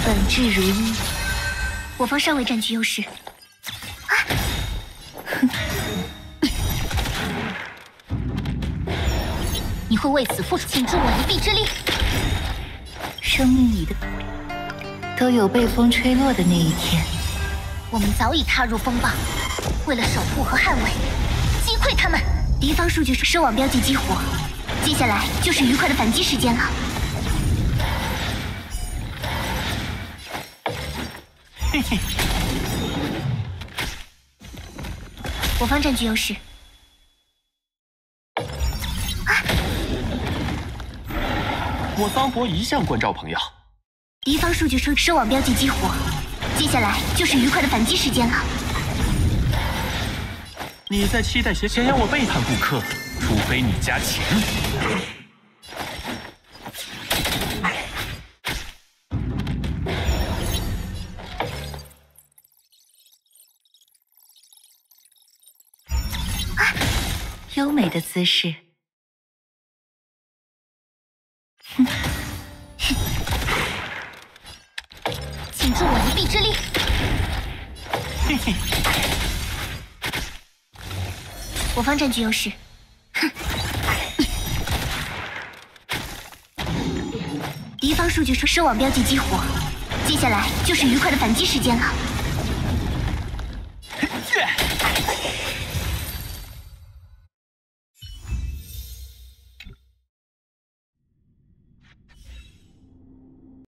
本质如一，我方尚未占据优势。你会为此付出，请助我一臂之力。生命里的都有被风吹落的那一天。我们早已踏入风暴，为了守护和捍卫，击溃他们。敌方数据收网标记激活，接下来就是愉快的反击时间了。嘿嘿，我方占据优势。 我桑博一向关照朋友。 敌方数据收网标记激活，接下来就是愉快的反击时间了。 你在期待想要我背叛顾客，除非你加钱。 优美的姿势。请助我一臂之力。嘿嘿，我方占据优势。敌方数据收网标记激活，接下来就是愉快的反击时间了。